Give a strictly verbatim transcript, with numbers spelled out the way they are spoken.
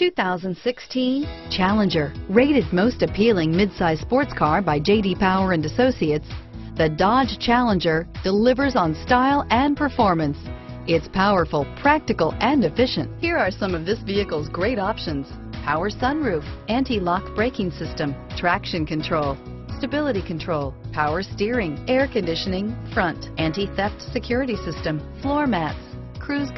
two thousand sixteen Challenger. Rated most appealing midsize sports car by J D Power and Associates, the Dodge Challenger delivers on style and performance. It's powerful, practical, and efficient. Here are some of this vehicle's great options: power sunroof, anti-lock braking system, traction control, stability control, power steering, air conditioning, front, anti-theft security system, floor mats, cruise